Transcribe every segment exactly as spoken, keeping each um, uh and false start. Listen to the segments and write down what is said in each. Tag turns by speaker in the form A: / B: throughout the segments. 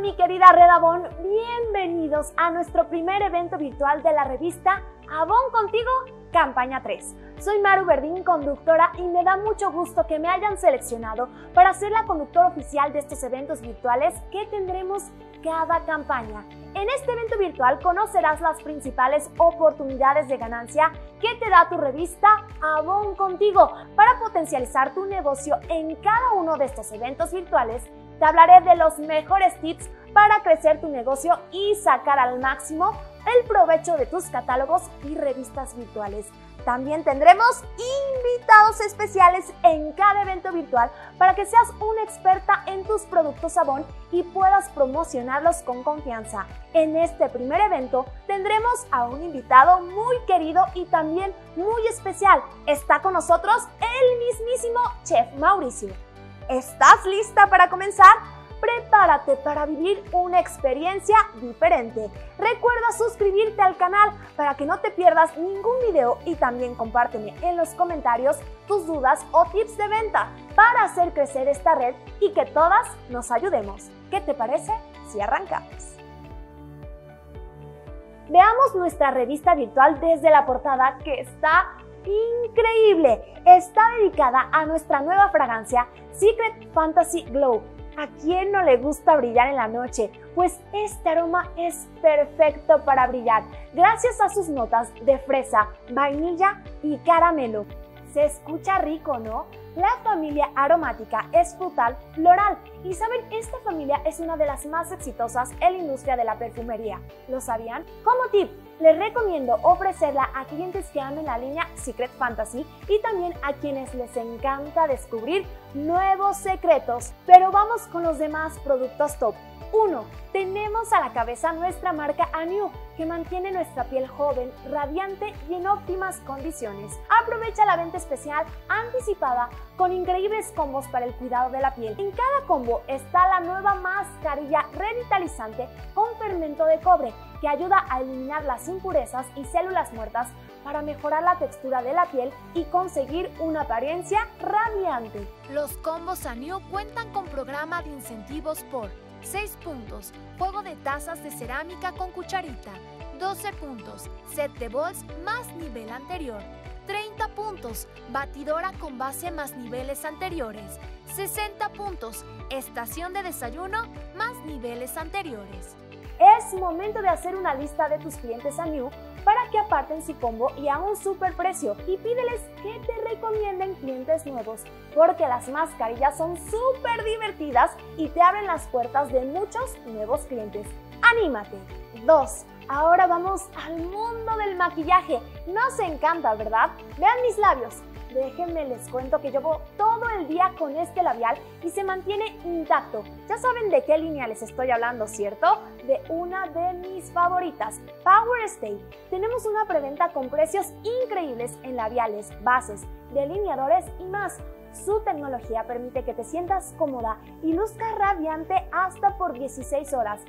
A: mi querida red Avon, bienvenidos a nuestro primer evento virtual de la revista Avon Contigo, campaña tres. Soy Maru Verdín, conductora, y me da mucho gusto que me hayan seleccionado para ser la conductora oficial de estos eventos virtuales que tendremos cada campaña. En este evento virtual conocerás las principales oportunidades de ganancia que te da tu revista Avon Contigo. Para potencializar tu negocio en cada uno de estos eventos virtuales, te hablaré de los mejores tips para crecer tu negocio y sacar al máximo el provecho de tus catálogos y revistas virtuales. También tendremos invitados especiales en cada evento virtual para que seas una experta en tus productos Avon y puedas promocionarlos con confianza. En este primer evento tendremos a un invitado muy querido y también muy especial. Está con nosotros el mismísimo Chef Mauricio. ¿Estás lista para comenzar? Prepárate para vivir una experiencia diferente. Recuerda suscribirte al canal para que no te pierdas ningún video y también compárteme en los comentarios tus dudas o tips de venta para hacer crecer esta red y que todas nos ayudemos. ¿Qué te parece si arrancamos? Veamos nuestra revista virtual desde la portada, que está increíble. Está dedicada a nuestra nueva fragancia Secret Fantasy Glow. ¿A quién no le gusta brillar en la noche? Pues este aroma es perfecto para brillar, gracias a sus notas de fresa, vainilla y caramelo. Se escucha rico, ¿no? La familia aromática es frutal floral y saben, esta familia es una de las más exitosas en la industria de la perfumería. ¿Lo sabían? Como tip, les recomiendo ofrecerla a clientes que amen la línea Secret Fantasy y también a quienes les encanta descubrir nuevos secretos. Pero vamos con los demás productos top. uno. Tenemos a la cabeza nuestra marca Anew, que mantiene nuestra piel joven, radiante y en óptimas condiciones. Aprovecha la venta especial anticipada con increíbles combos para el cuidado de la piel. En cada combo está la nueva mascarilla revitalizante con fermento de cobre, que ayuda a eliminar las impurezas y células muertas para mejorar la textura de la piel y conseguir una apariencia radiante.
B: Los combos Anew cuentan con programa de incentivos por seis puntos, juego de tazas de cerámica con cucharita, doce puntos, set de bols más nivel anterior, treinta puntos, batidora con base más niveles anteriores, sesenta puntos, estación de desayuno más niveles anteriores.
A: Es momento de hacer una lista de tus clientes Anew para que aparten su combo y a un super precio, y pídeles que te recomienden clientes nuevos, porque las mascarillas son súper divertidas y te abren las puertas de muchos nuevos clientes. ¡Anímate! dos. Ahora vamos al mundo del maquillaje. Nos encanta, ¿verdad? Vean mis labios. Déjenme les cuento que llevo todo el día con este labial y se mantiene intacto. Ya saben de qué línea les estoy hablando, ¿cierto? De una de mis favoritas, Power Stay. Tenemos una preventa con precios increíbles en labiales, bases, delineadores y más. Su tecnología permite que te sientas cómoda y luzcas radiante hasta por dieciséis horas.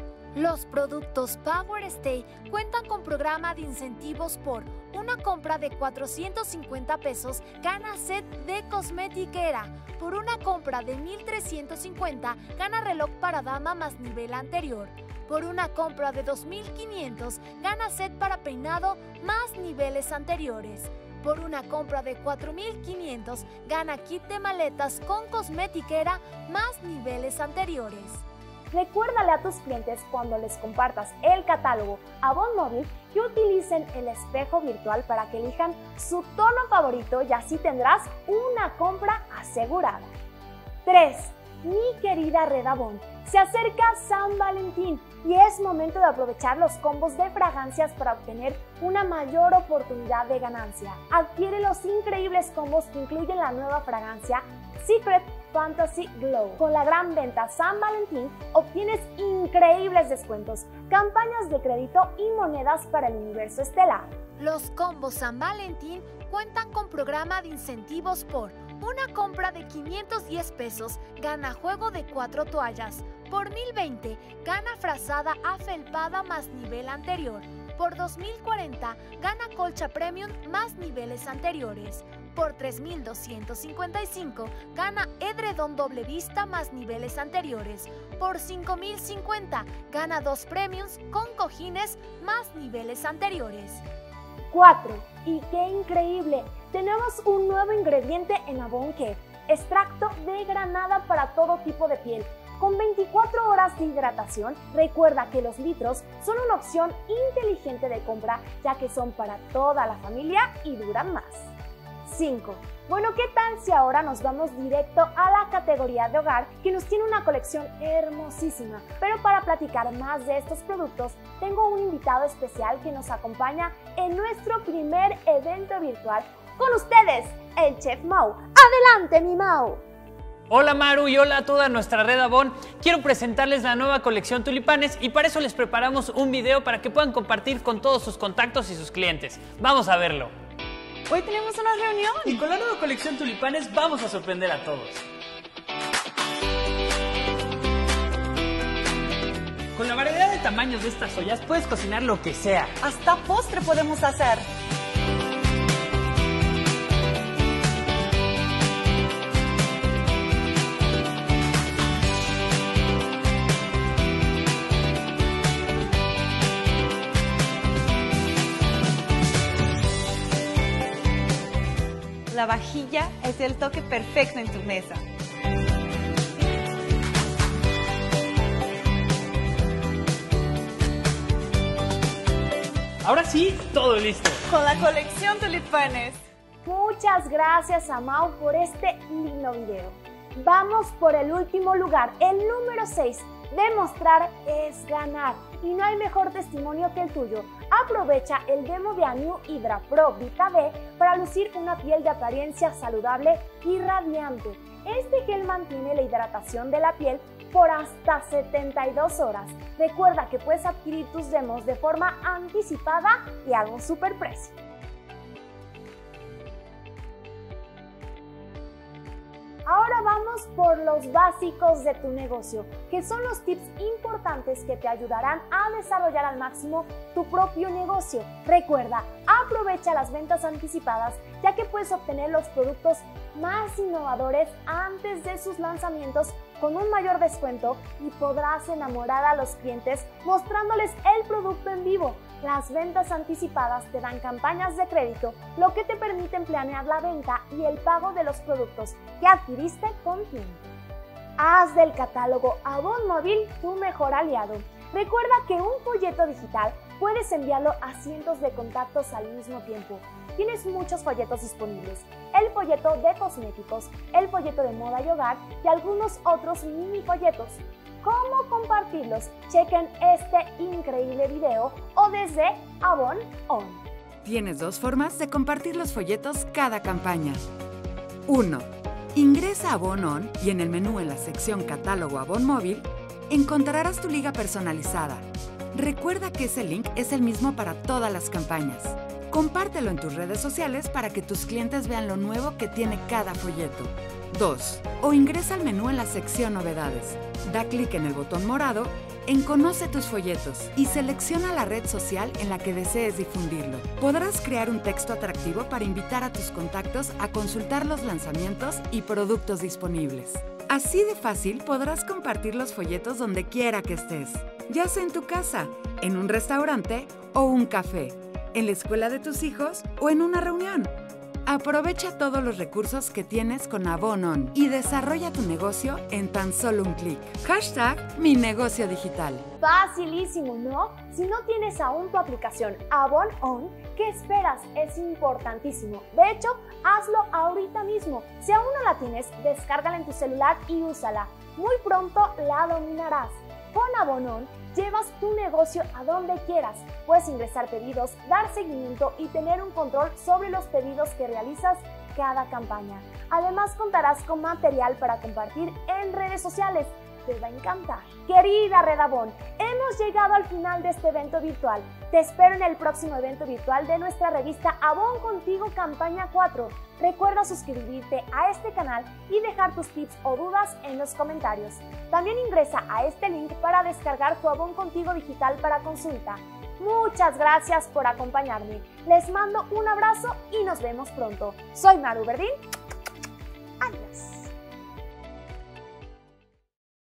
B: Los productos Power Stay cuentan con programa de incentivos por una compra de cuatrocientos cincuenta pesos, gana set de cosmetiquera. Por una compra de mil trescientos cincuenta, gana reloj para dama más nivel anterior. Por una compra de dos mil quinientos, gana set para peinado más niveles anteriores. Por una compra de cuatro mil quinientos, gana kit de maletas con cosmetiquera más niveles anteriores.
A: Recuérdale a tus clientes cuando les compartas el catálogo Avon Móvil que utilicen el espejo virtual para que elijan su tono favorito y así tendrás una compra asegurada. tres. Mi querida red Avon, se acerca San Valentín y es momento de aprovechar los combos de fragancias para obtener una mayor oportunidad de ganancia. Adquiere los increíbles combos que incluyen la nueva fragancia Secret Fantasy Glow. Con la gran venta San Valentín obtienes increíbles descuentos, campañas de crédito y monedas para el universo estelar.
B: Los combos San Valentín cuentan con programa de incentivos por una compra de quinientos diez pesos, gana juego de cuatro toallas. Por mil veinte, gana frazada afelpada más nivel anterior. Por dos mil cuarenta, gana colcha premium más niveles anteriores. Por tres mil doscientos cincuenta y cinco gana edredón doble vista más niveles anteriores. Por cinco mil cincuenta gana dos premiums con cojines más niveles anteriores.
A: cuatro. ¡Y qué increíble! Tenemos un nuevo ingrediente en Avon Care, extracto de granada para todo tipo de piel. Con veinticuatro horas de hidratación, recuerda que los litros son una opción inteligente de compra, ya que son para toda la familia y duran más. cinco. Bueno, ¿qué tal si ahora nos vamos directo a la categoría de hogar, que nos tiene una colección hermosísima? Pero para platicar más de estos productos, tengo un invitado especial que nos acompaña en nuestro primer evento virtual. Con ustedes, el Chef Mau. ¡Adelante, mi Mau!
C: Hola Maru y hola a toda nuestra red Avon. Quiero presentarles la nueva colección Tulipanes y para eso les preparamos un video para que puedan compartir con todos sus contactos y sus clientes. Vamos a verlo.
D: Hoy tenemos una reunión
C: Y con la nueva colección Tulipanes vamos a sorprender a todos. Con la variedad de tamaños de estas ollas puedes cocinar lo que sea.
D: Hasta postre podemos hacer. La vajilla es el toque perfecto en tu mesa.
C: Ahora sí, todo listo.
D: Con la colección Tulipanes.
A: Muchas gracias a Mau por este lindo video. Vamos por el último lugar, el número seis. Demostrar es ganar y no hay mejor testimonio que el tuyo. Aprovecha el demo de Anew Hydra Pro Vita D para lucir una piel de apariencia saludable y radiante. Este gel mantiene la hidratación de la piel por hasta setenta y dos horas. Recuerda que puedes adquirir tus demos de forma anticipada y a un super precio. Ahora vamos por los básicos de tu negocio, que son los tips importantes que te ayudarán a desarrollar al máximo tu propio negocio. Recuerda, aprovecha las ventas anticipadas, ya que puedes obtener los productos más innovadores antes de sus lanzamientos con un mayor descuento y podrás enamorar a los clientes mostrándoles el producto en vivo. Las ventas anticipadas te dan campañas de crédito, lo que te permiten planear la venta y el pago de los productos que adquiriste con tiempo. Haz del catálogo Avon Móvil tu mejor aliado. Recuerda que un folleto digital puedes enviarlo a cientos de contactos al mismo tiempo. Tienes muchos folletos disponibles: el folleto de cosméticos, el folleto de moda y hogar y algunos otros mini folletos. ¿Cómo compartirlos? Chequen este increíble video o desde Avon On.
E: Tienes dos formas de compartir los folletos cada campaña. uno. Ingresa a Avon On y en el menú en la sección Catálogo Avon Móvil encontrarás tu liga personalizada. Recuerda que ese link es el mismo para todas las campañas. Compártelo en tus redes sociales para que tus clientes vean lo nuevo que tiene cada folleto. dos. O ingresa al menú en la sección Novedades. Da clic en el botón morado en Conoce tus folletos y selecciona la red social en la que desees difundirlo. Podrás crear un texto atractivo para invitar a tus contactos a consultar los lanzamientos y productos disponibles. Así de fácil podrás compartir los folletos donde quiera que estés, ya sea en tu casa, en un restaurante o un café, en la escuela de tus hijos o en una reunión. Aprovecha todos los recursos que tienes con Avon On y desarrolla tu negocio en tan solo un clic. Hashtag Mi Negocio Digital.
A: Facilísimo, ¿no? Si no tienes aún tu aplicación Avon On, ¿qué esperas? Es importantísimo. De hecho, hazlo ahorita mismo. Si aún no la tienes, descárgala en tu celular y úsala. Muy pronto la dominarás. Con Avon On, llevas tu negocio a donde quieras. Puedes ingresar pedidos, dar seguimiento y tener un control sobre los pedidos que realizas cada campaña. Además, contarás con material para compartir en redes sociales. Te va a encantar. Querida Red Avon, hemos llegado al final de este evento virtual. Te espero en el próximo evento virtual de nuestra revista Avon Contigo Campaña cuatro. Recuerda suscribirte a este canal y dejar tus tips o dudas en los comentarios. También ingresa a este link para descargar tu Avon Contigo digital para consulta. Muchas gracias por acompañarme. Les mando un abrazo y nos vemos pronto. Soy Maru Verdín.